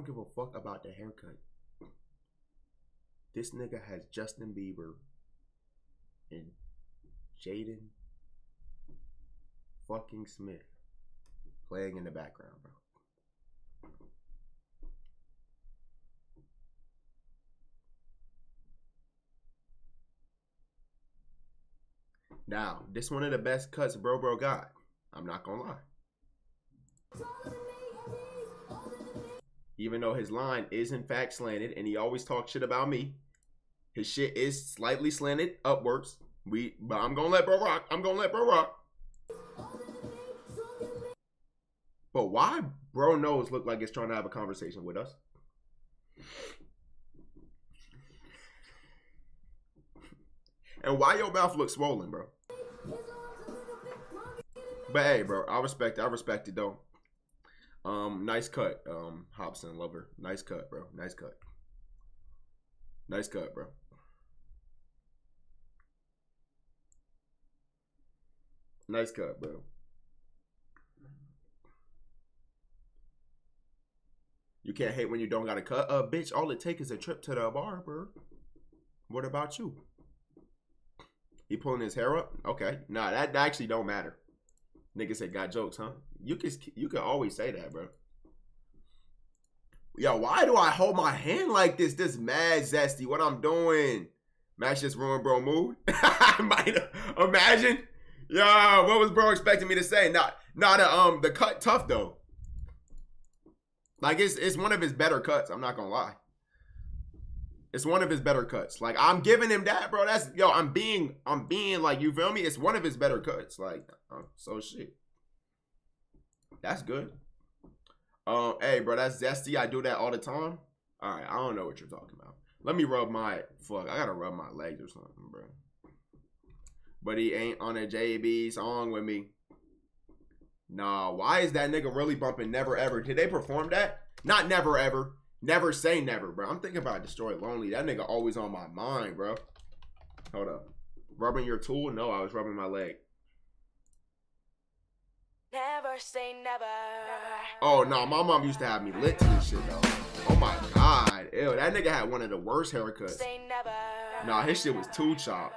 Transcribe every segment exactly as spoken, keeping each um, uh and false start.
give a fuck about the haircut. This nigga has Justin Bieber and Jaden fucking Smith playing in the background, bro. Now, this one of the best cuts bro bro got. I'm not gonna lie. Even though his line is in fact slanted and he always talks shit about me, his shit is slightly slanted upwards. We, but I'm gonna let bro rock. I'm gonna let bro rock. But why bro nose look like it's trying to have a conversation with us? And why your mouth look swollen, bro? But hey, bro, I respect it. I respect it though. Um, nice cut, um, Hobson Lover. Nice cut, bro. Nice cut. Nice cut, bro. Nice cut, bro. You can't hate when you don't got a cut. Uh, bitch, all it takes is a trip to the bar, bro. What about you? He pulling his hair up? Okay. Nah, that, that actually don't matter. Nigga said got jokes, huh? You can, you can always say that, bro. Yo, why do I hold my hand like this? This mad zesty. What I'm doing? Max just ruined bro mood. Imagine. Yo, what was bro expecting me to say? Not, not a, um, the cut tough though. Like it's, it's one of his better cuts. I'm not gonna lie. It's one of his better cuts. Like I'm giving him that, bro. That's yo. I'm being, I'm being like, you feel me? It's one of his better cuts. Like, uh, so shit. That's good. Um, hey, bro, that's zesty. I do that all the time. All right, I don't know what you're talking about. Let me rub my fuck. I gotta rub my legs or something, bro. But he ain't on a J B song with me. Nah, why is that nigga really bumping Never Ever? Did they perform that? Not Never Ever. Never Say Never, bro. I'm thinking about Destroy Lonely. That nigga always on my mind, bro. Hold up. Rubbing your tool? No, I was rubbing my leg. Never say never. Oh, no. My mom used to have me lit to this shit, though. Oh, my God. Ew, that nigga had one of the worst haircuts. Say never. Nah, his shit was too chopped.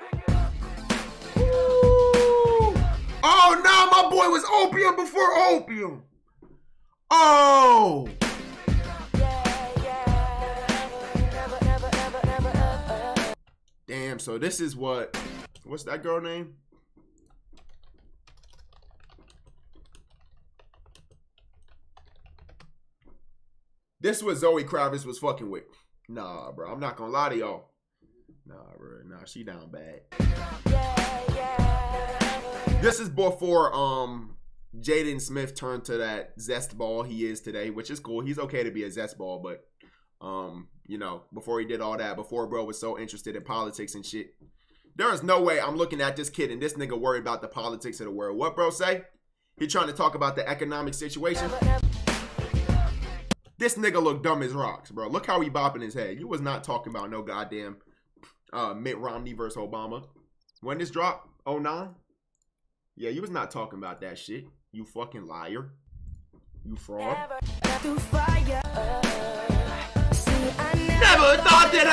Oh, no. My boy was Opium before Opium. Oh. Damn, so this is what, what's that girl name? This was Zoe Kravitz was fucking with. Nah, bro, I'm not gonna lie to y'all. Nah, bro, nah, she down bad. This is before um Jaden Smith turned to that zest ball he is today, which is cool. He's okay to be a zest ball, but um, you know, before he did all that, before bro was so interested in politics and shit, there is no way I'm looking at this kid and this nigga worried about the politics of the world. What bro say? He trying to talk about the economic situation. This nigga look dumb as rocks, bro. Look how he bopping his head. You was not talking about no goddamn uh, Mitt Romney versus Obama. When this dropped, oh nine? Yeah, you was not talking about that shit. You fucking liar. You fraud. Never, fire. Never thought that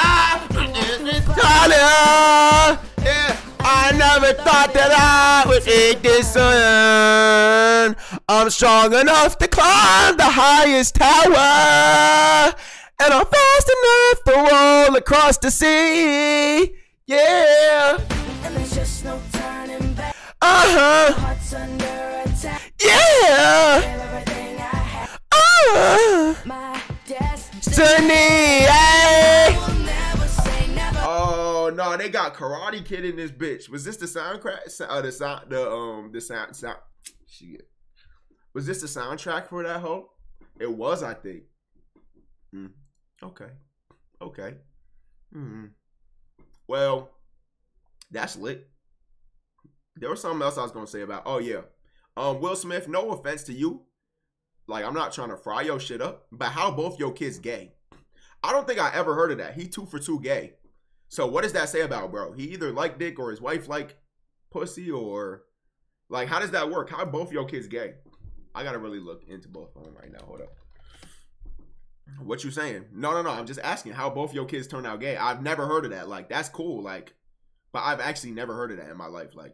I yeah, I never thought that I would eat this sun. I'm strong enough to climb the highest tower, and I'm fast enough to roll across the sea. Yeah. And there's just no turning back. Uh-huh. Heart's under attack. Yeah. Everything I have. Uh. My destiny. Sunny. Will never say never. Oh no, they got Karate Kid in this bitch. Was this the soundtrack? Uh, the sound, the um, the sound, sound. Shit. Was this the soundtrack for that hoe? It was, I think. Mm. Okay. Okay. Hmm. Well, that's lit. There was something else I was gonna say about. Oh yeah. Um, Will Smith. No offense to you. Like I'm not trying to fry your shit up, but how both your kids gay? I don't think I ever heard of that. He two for two gay. So what does that say about bro? He either like dick or his wife like pussy, or like how does that work? How both your kids gay? I gotta really look into both of them right now. Hold up. What you saying? No, no, no. I'm just asking how both your kids turned out gay. I've never heard of that. Like, that's cool. Like, but I've actually never heard of that in my life. Like,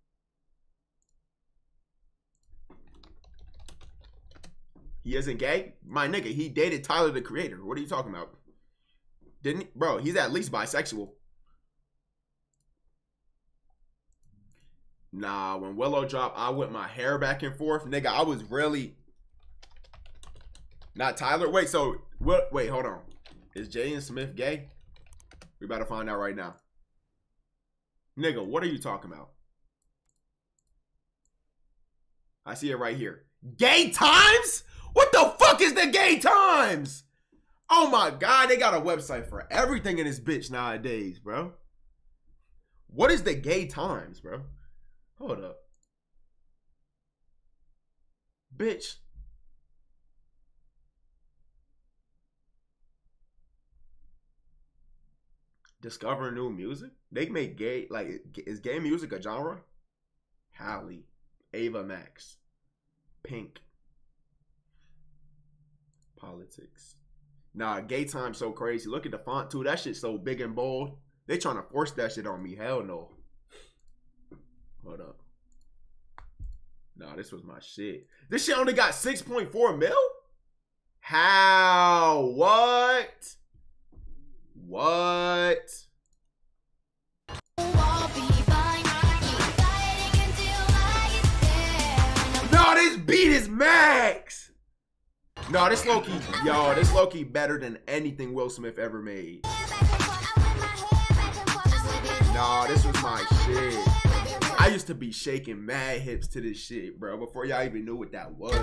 he isn't gay? My nigga, he dated Tyler, the Creator. What are you talking about? Didn't he? Bro, he's at least bisexual. Nah, when Willow dropped, I whipped my hair back and forth. Nigga, I was really... Not Tyler? Wait, so... What? Wait, hold on. Is Jaden Smith gay? We about to find out right now. Nigga, what are you talking about? I see it right here. Gay Times? What the fuck is the Gay Times? Oh my God, they got a website for everything in this bitch nowadays, bro. What is the Gay Times, bro? Hold up. Bitch. Discover new music? They make gay, like, is gay music a genre? Halle, Ava Max, Pink, Politics. Nah, Gay Time's so crazy. Look at the font too. That shit's so big and bold. They trying to force that shit on me. Hell no. Hold up. Nah, this was my shit. This shit only got six point four mil? How? What? What? No, this beat is max. No, this low-key, yo, this low-key better than anything Will Smith ever made. No, this was my shit. I used to be shaking mad hips to this shit, bro, before y'all even knew what that was.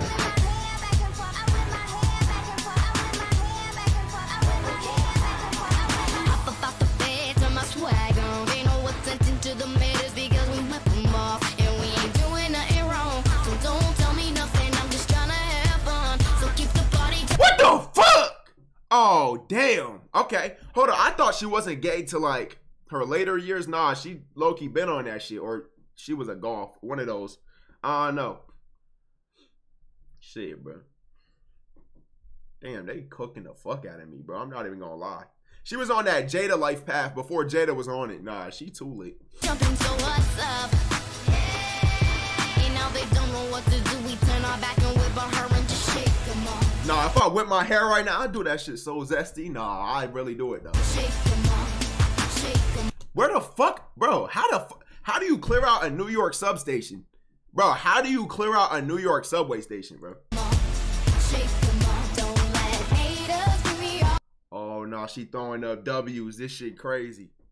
What the fuck? Oh, damn. Okay, hold on. I thought she wasn't gay till like her later years. Nah, she low-key been on that shit, or she was a golf, one of those. I don't know. Shit, bro. Damn, they cooking the fuck out of me, bro. I'm not even gonna lie. She was on that Jada life path before Jada was on it. Nah, she too lit. Jumping, so what's up? And now they don't know what to do. We turn our back and whip on her and just shake them off. Nah, if I whip my hair right now, I'd do that shit so zesty. Nah, I really do it though. Shake them off. Shake them. Where the fuck, bro? How the fu how do you clear out a New York substation, bro? How do you clear out a New York subway station, bro? Shake them off. Don't let haters give me up. Oh no, she throwing up W's. This shit crazy.